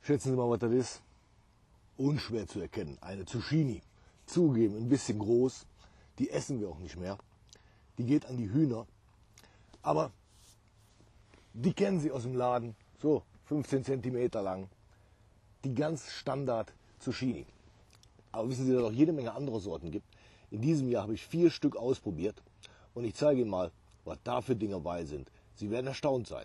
Schätzen Sie mal, was das ist? Unschwer zu erkennen. Eine Zucchini. Zugeben, ein bisschen groß. Die essen wir auch nicht mehr. Die geht an die Hühner. Aber die kennen Sie aus dem Laden. So 15 cm lang. Die ganz Standard Zucchini. Aber wissen Sie, dass es auch jede Menge andere Sorten gibt. In diesem Jahr habe ich 4 Stück ausprobiert. Und ich zeige Ihnen mal, was da für Dinge bei sind. Sie werden erstaunt sein.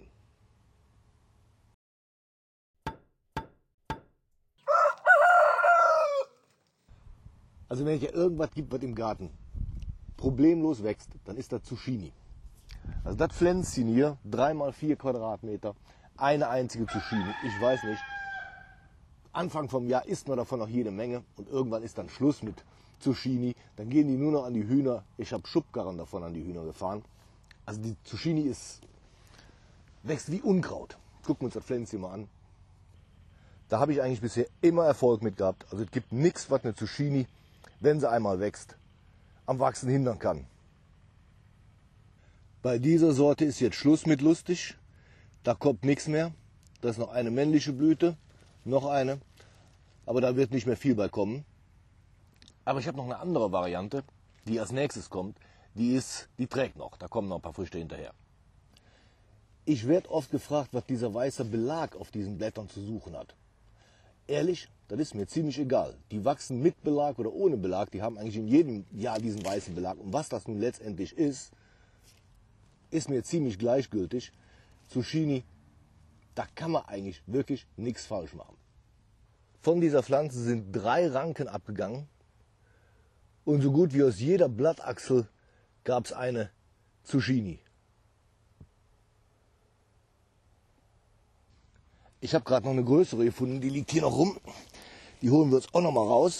Also wenn es ja irgendwas gibt, was im Garten problemlos wächst, dann ist das Zucchini. Also das Pflänzchen hier, 3 mal 4 Quadratmeter, eine einzige Zucchini. Ich weiß nicht, Anfang vom Jahr isst man davon noch jede Menge und irgendwann ist dann Schluss mit Zucchini. Dann gehen die nur noch an die Hühner. Ich habe Schubkarren davon an die Hühner gefahren. Also die Zucchini wächst wie Unkraut. Gucken wir uns das Pflänzchen mal an. Da habe ich eigentlich bisher immer Erfolg mit gehabt. Also es gibt nichts, was eine Zucchini, wenn sie einmal wächst, am Wachsen hindern kann. Bei dieser Sorte ist jetzt Schluss mit lustig. Da kommt nichts mehr. Da ist noch eine männliche Blüte, noch eine. Aber da wird nicht mehr viel bei kommen. Aber ich habe noch eine andere Variante, die als nächstes kommt. Die trägt noch. Da kommen noch ein paar Früchte hinterher. Ich werde oft gefragt, was dieser weiße Belag auf diesen Blättern zu suchen hat. Ehrlich, das ist mir ziemlich egal. Die wachsen mit Belag oder ohne Belag. Die haben eigentlich in jedem Jahr diesen weißen Belag. Und was das nun letztendlich ist mir ziemlich gleichgültig. Zucchini, da kann man eigentlich wirklich nichts falsch machen. Von dieser Pflanze sind 3 Ranken abgegangen. Und so gut wie aus jeder Blattachsel gab es eine Zucchini. Ich habe gerade noch eine größere gefunden, die liegt hier noch rum. Die holen wir uns auch noch mal raus.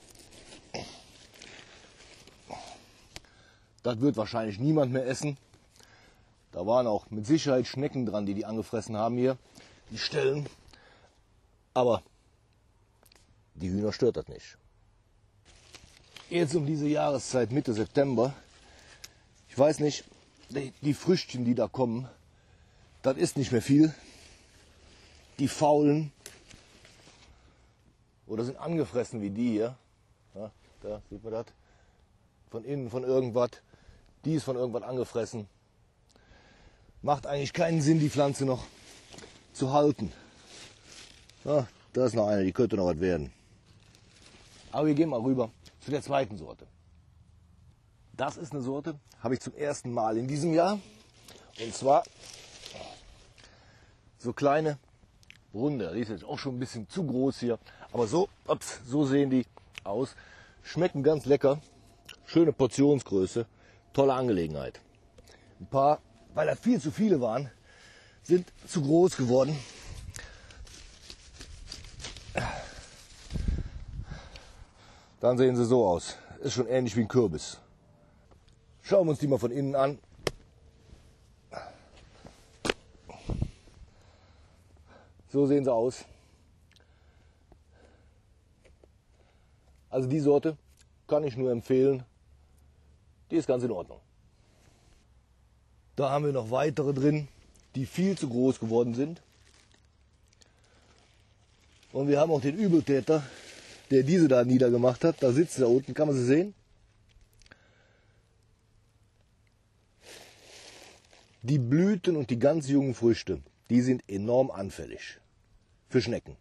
Das wird wahrscheinlich niemand mehr essen. Da waren auch mit Sicherheit Schnecken dran, die angefressen haben hier, die Stellen. Aber die Hühner stört das nicht. Jetzt um diese Jahreszeit, Mitte September, ich weiß nicht, die Früchtchen, die da kommen, das ist nicht mehr viel. Die faulen oder sind angefressen wie die hier. Ja, da sieht man das. Von innen von irgendwas. Die ist von irgendwas angefressen. Macht eigentlich keinen Sinn, die Pflanze noch zu halten. Ja, da ist noch eine, die könnte noch was werden. Aber wir gehen mal rüber zu der zweiten Sorte. Das ist eine Sorte, habe ich zum ersten Mal in diesem Jahr. Und zwar so kleine runde. Die ist jetzt auch schon ein bisschen zu groß hier. Aber so sehen die aus. Schmecken ganz lecker. Schöne Portionsgröße. Tolle Angelegenheit. Ein paar, weil da viel zu viele waren, sind zu groß geworden. Dann sehen sie so aus. Ist schon ähnlich wie ein Kürbis. Schauen wir uns die mal von innen an. So sehen sie aus. Also die Sorte kann ich nur empfehlen. Die ist ganz in Ordnung. Da haben wir noch weitere drin, die viel zu groß geworden sind. Und wir haben auch den Übeltäter, der diese da niedergemacht hat. Da sitzt da unten, kann man sie sehen? Die Blüten und die ganz jungen Früchte, die sind enorm anfällig für Schnecken.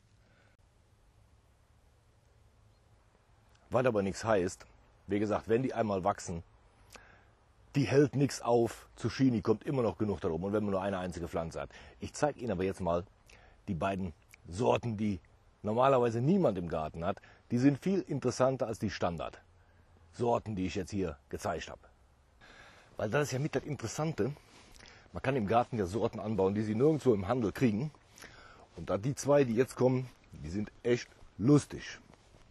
Was aber nichts heißt, wie gesagt, wenn die einmal wachsen, die hält nichts auf. Zucchini kommt immer noch genug da oben und wenn man nur eine einzige Pflanze hat. Ich zeige Ihnen aber jetzt mal die beiden Sorten, die normalerweise niemand im Garten hat. Die sind viel interessanter als die Standardsorten, die ich jetzt hier gezeigt habe. Weil das ist ja mit das Interessante. Man kann im Garten ja Sorten anbauen, die Sie nirgendwo im Handel kriegen. Und da die 2, die jetzt kommen, die sind echt lustig.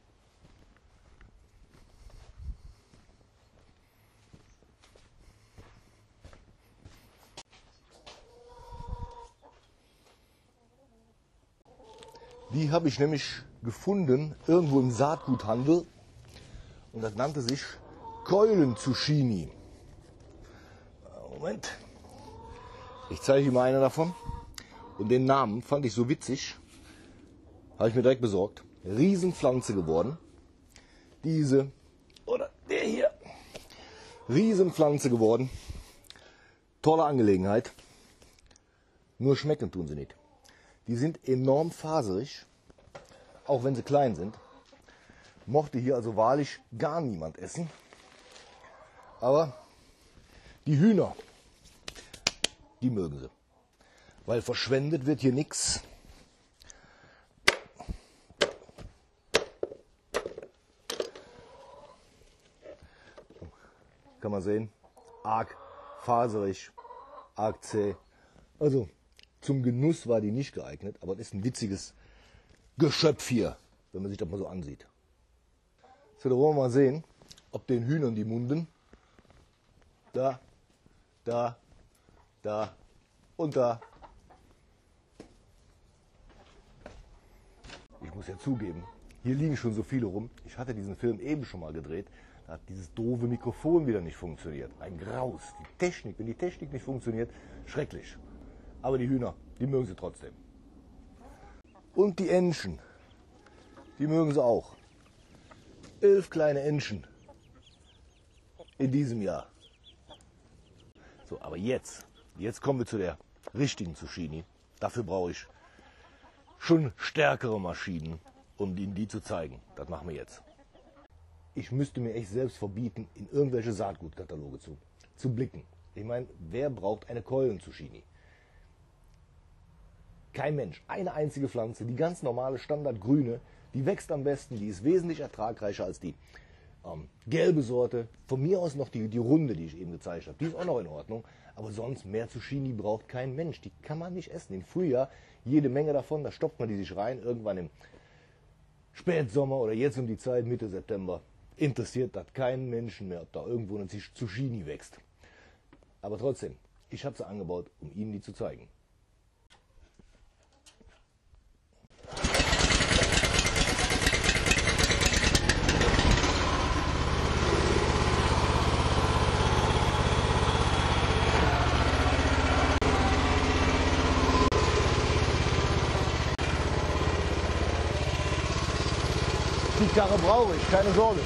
Die habe ich nämlich gefunden irgendwo im Saatguthandel. Und das nannte sich Keulen-Zucchini. Moment. Ich zeige Ihnen mal eine davon. Und den Namen fand ich so witzig. Habe ich mir direkt besorgt. Riesenpflanze geworden. Diese, oder der hier. Riesenpflanze geworden. Tolle Angelegenheit. Nur schmecken tun sie nicht. Die sind enorm faserig, auch wenn sie klein sind. Mochte hier also wahrlich gar niemand essen. Aber die Hühner, die mögen sie. Weil verschwendet wird hier nichts. Kann man sehen, arg faserig, arg zäh. Also zum Genuss war die nicht geeignet, aber es ist ein witziges Geschöpf hier, wenn man sich das mal so ansieht. So, da wollen wir mal sehen, ob den Hühnern die Munden da, da, da und da. Ich muss ja zugeben, hier liegen schon so viele rum. Ich hatte diesen Film eben schon mal gedreht. Da hat dieses doofe Mikrofon wieder nicht funktioniert. Ein Graus. Die Technik, wenn die Technik nicht funktioniert, schrecklich. Aber die Hühner, die mögen sie trotzdem. Und die Entchen, die mögen sie auch. 11 kleine Entchen in diesem Jahr. So, aber jetzt kommen wir zu der richtigen Zucchini. Dafür brauche ich schon stärkere Maschinen, um Ihnen die zu zeigen. Das machen wir jetzt. Ich müsste mir echt selbst verbieten, in irgendwelche Saatgutkataloge zu blicken. Ich meine, wer braucht eine Keulen-Zucchini? Kein Mensch. Eine einzige Pflanze, die ganz normale Standardgrüne, die wächst am besten, die ist wesentlich ertragreicher als die gelbe Sorte. Von mir aus noch die runde, die ich eben gezeigt habe. Die ist auch noch in Ordnung. Aber sonst mehr Zucchini braucht kein Mensch. Die kann man nicht essen. Im Frühjahr jede Menge davon, da stopft man die sich rein. Irgendwann im Spätsommer oder jetzt um die Zeit, Mitte September, interessiert das keinen Menschen mehr, ob da irgendwo eine Zucchini wächst. Aber trotzdem, ich habe sie angebaut, um Ihnen die zu zeigen. Die Karre brauche ich, keine Sorge.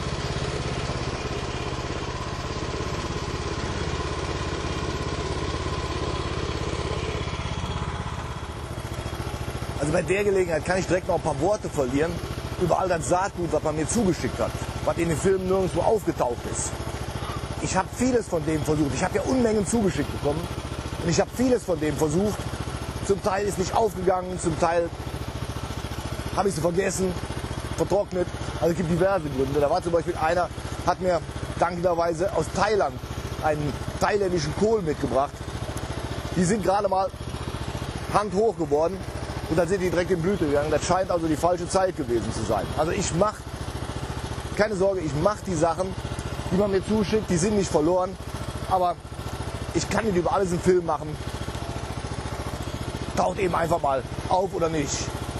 Also bei der Gelegenheit kann ich direkt noch ein paar Worte verlieren über all das Saatgut, was man mir zugeschickt hat, was in den Filmen nirgendwo aufgetaucht ist. Ich habe vieles von dem versucht. Ich habe ja Unmengen zugeschickt bekommen und ich habe vieles von dem versucht. Zum Teil ist nicht aufgegangen, zum Teil habe ich sie vergessen, vertrocknet. Also es gibt diverse Gründe. Da war zum Beispiel einer, hat mir dankenderweise aus Thailand einen thailändischen Kohl mitgebracht. Die sind gerade mal handhoch geworden und dann sind die direkt in Blüte gegangen. Das scheint also die falsche Zeit gewesen zu sein. Also ich mache, keine Sorge, ich mache die Sachen, die man mir zuschickt, die sind nicht verloren. Aber ich kann nicht über alles einen Film machen. Taucht eben einfach mal auf oder nicht.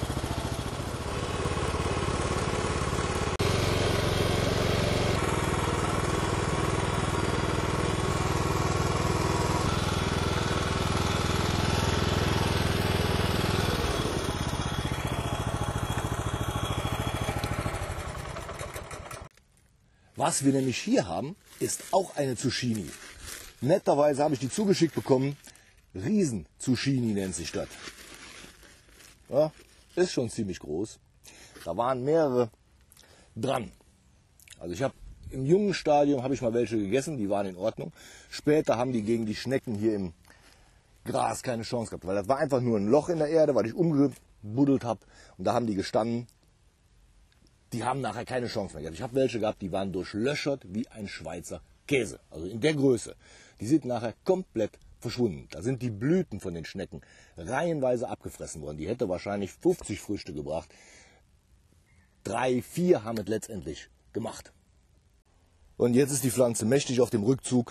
Was wir nämlich hier haben, ist auch eine Zucchini. Netterweise habe ich die zugeschickt bekommen. Riesen-Zucchini nennt sich das. Ja, ist schon ziemlich groß. Da waren mehrere dran. Also ich habe im jungen Stadium habe ich mal welche gegessen, die waren in Ordnung. Später haben die gegen die Schnecken hier im Gras keine Chance gehabt, weil das war einfach nur ein Loch in der Erde, weil ich umgebuddelt habe und da haben die gestanden. Die haben nachher keine Chance mehr gehabt. Ich habe welche gehabt, die waren durchlöchert wie ein Schweizer Käse. Also in der Größe. Die sind nachher komplett verschwunden. Da sind die Blüten von den Schnecken reihenweise abgefressen worden. Die hätte wahrscheinlich 50 Früchte gebracht. 3, 4 haben es letztendlich gemacht. Und jetzt ist die Pflanze mächtig auf dem Rückzug.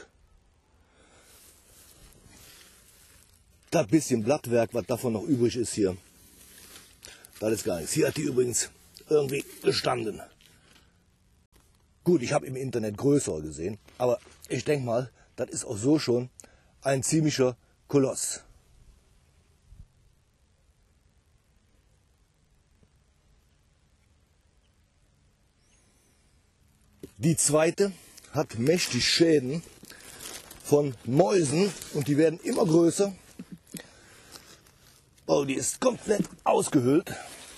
Das bisschen Blattwerk, was davon noch übrig ist hier, das ist gar nichts. Hier hat die übrigens irgendwie gestanden. Gut, ich habe im Internet größere gesehen, aber ich denke mal, das ist auch so schon ein ziemlicher Koloss. Die zweite hat mächtig Schäden von Mäusen und die werden immer größer. Oh, die ist komplett ausgehöhlt.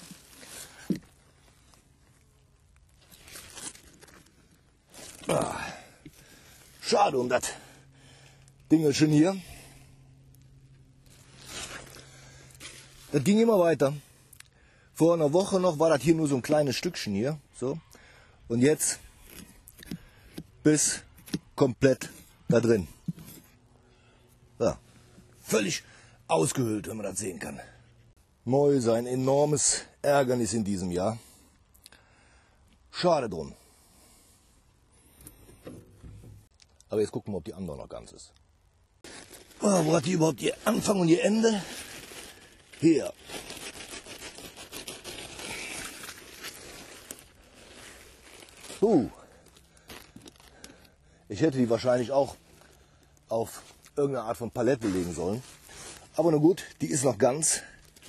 Ah, schade um das Dingelchen hier. Das ging immer weiter. Vor einer Woche noch war das hier nur so ein kleines Stückchen hier. So. Und jetzt bis komplett da drin. Ja, völlig ausgehöhlt, wenn man das sehen kann. Mäuse, ein enormes Ärgernis in diesem Jahr. Schade drum. Aber jetzt gucken wir, ob die andere noch ganz ist. Oh, wo hat die überhaupt ihr Anfang und ihr Ende? Hier. Ich hätte die wahrscheinlich auch auf irgendeine Art von Palette legen sollen. Aber na gut, die ist noch ganz.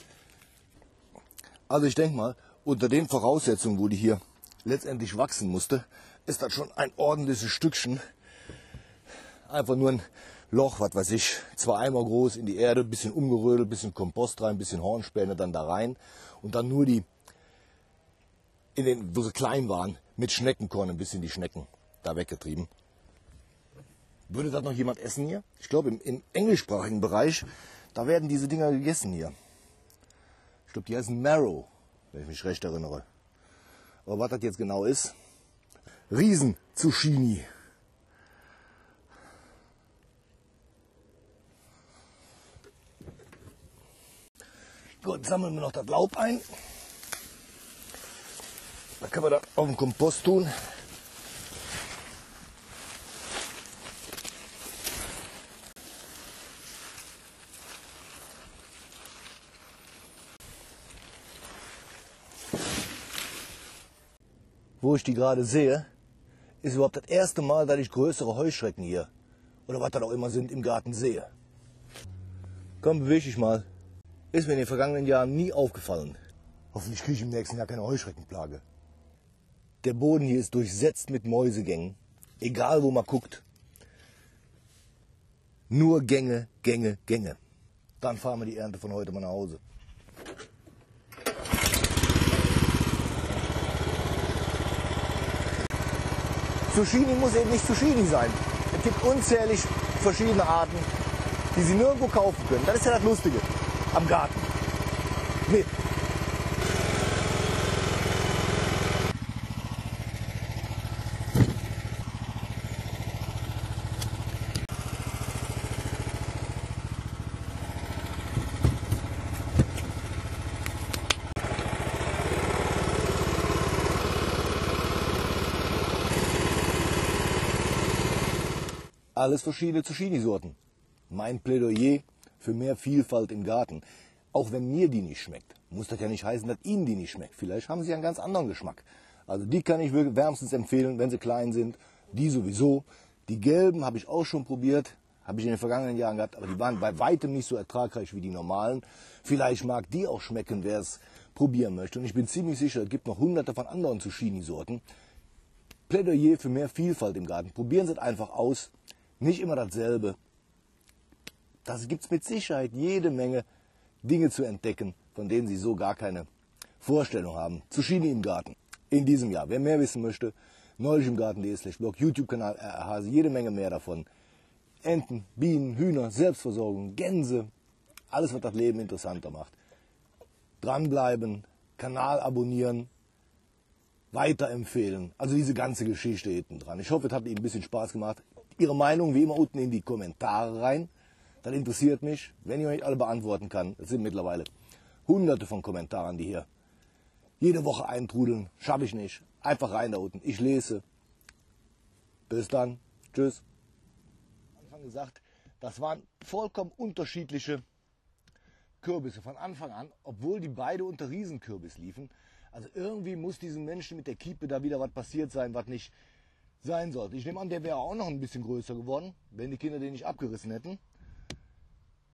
Also ich denke mal, unter den Voraussetzungen, wo die hier letztendlich wachsen musste, ist das schon ein ordentliches Stückchen. Einfach nur ein Loch, was weiß ich, 2 Eimer groß in die Erde, bisschen umgerödelt, bisschen Kompost rein, bisschen Hornspäne dann da rein. Und dann nur die, wo sie klein waren, mit Schneckenkorn ein bisschen die Schnecken da weggetrieben. Würde das noch jemand essen hier? Ich glaube im englischsprachigen Bereich, da werden diese Dinger gegessen hier. Ich glaube, die heißen Marrow, wenn ich mich recht erinnere. Aber was das jetzt genau ist? Riesen-Zucchini. Gut, sammeln wir noch das Laub ein. Da können wir das auf den Kompost tun. Wo ich die gerade sehe, ist überhaupt das erste Mal, dass ich größere Heuschrecken hier, oder was das auch immer sind, im Garten sehe. Komm, beweg dich mal. Ist mir in den vergangenen Jahren nie aufgefallen. Hoffentlich kriege ich im nächsten Jahr keine Heuschreckenplage. Der Boden hier ist durchsetzt mit Mäusegängen. Egal wo man guckt. Nur Gänge, Gänge, Gänge. Dann fahren wir die Ernte von heute mal nach Hause. Zucchini muss eben nicht Zucchini sein. Es gibt unzählig verschiedene Arten, die Sie nirgendwo kaufen können. Das ist ja das Lustige am Garten. Nee. Alles verschiedene Zucchini-Sorten. Mein Plädoyer für mehr Vielfalt im Garten. Auch wenn mir die nicht schmeckt, muss das ja nicht heißen, dass Ihnen die nicht schmeckt. Vielleicht haben sie einen ganz anderen Geschmack. Also die kann ich wirklich wärmstens empfehlen, wenn sie klein sind. Die sowieso. Die gelben habe ich auch schon probiert. Habe ich in den vergangenen Jahren gehabt, aber die waren bei weitem nicht so ertragreich wie die normalen. Vielleicht mag die auch schmecken, wer es probieren möchte. Und ich bin ziemlich sicher, es gibt noch hunderte von anderen Zucchini-Sorten. Plädoyer für mehr Vielfalt im Garten. Probieren Sie es einfach aus. Nicht immer dasselbe. Da gibt es mit Sicherheit jede Menge Dinge zu entdecken, von denen Sie so gar keine Vorstellung haben. Zucchini im Garten. In diesem Jahr. Wer mehr wissen möchte, neulichimgarten.de/blog, YouTube-Kanal RRHase, jede Menge mehr davon. Enten, Bienen, Hühner, Selbstversorgung, Gänse, alles, was das Leben interessanter macht. Dranbleiben, Kanal abonnieren, weiterempfehlen. Also diese ganze Geschichte hinten dran. Ich hoffe, es hat Ihnen ein bisschen Spaß gemacht. Ihre Meinung wie immer unten in die Kommentare rein. Das interessiert mich, wenn ich euch alle beantworten kann. Es sind mittlerweile hunderte von Kommentaren, die hier jede Woche eintrudeln. Schaffe ich nicht. Einfach rein da unten. Ich lese. Bis dann. Tschüss. Am Anfang gesagt, das waren vollkommen unterschiedliche Kürbisse von Anfang an, obwohl die beide unter Riesenkürbis liefen. Also irgendwie muss diesen Menschen mit der Kiepe da wieder was passiert sein, was nicht sein sollte. Ich nehme an, der wäre auch noch ein bisschen größer geworden, wenn die Kinder den nicht abgerissen hätten.